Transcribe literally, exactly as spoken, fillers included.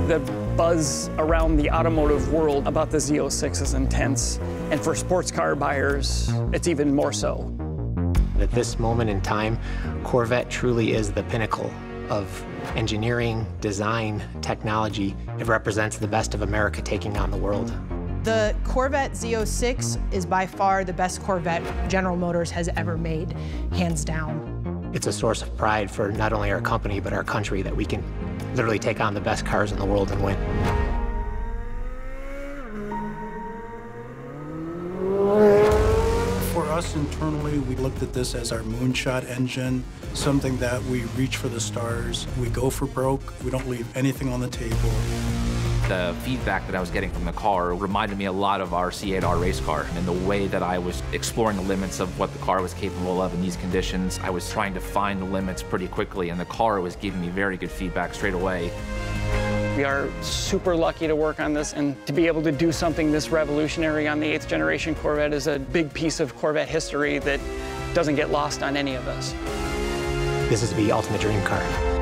The buzz around the automotive world about the Z oh six is intense, and for sports car buyers, it's even more so. At this moment in time, Corvette truly is the pinnacle of engineering, design, technology. It represents the best of America taking on the world. The Corvette Z oh six is by far the best Corvette General Motors has ever made, hands down. It's a source of pride for not only our company, but our country, that we can literally take on the best cars in the world and win. For us internally, we looked at this as our moonshot engine, something that we reach for the stars. We go for broke. We don't leave anything on the table. The feedback that I was getting from the car reminded me a lot of our C eight R race car, and the way that I was exploring the limits of what the car was capable of in these conditions. I was trying to find the limits pretty quickly, and the car was giving me very good feedback straight away. We are super lucky to work on this, and to be able to do something this revolutionary on the eighth generation Corvette is a big piece of Corvette history that doesn't get lost on any of us. This is the ultimate dream car.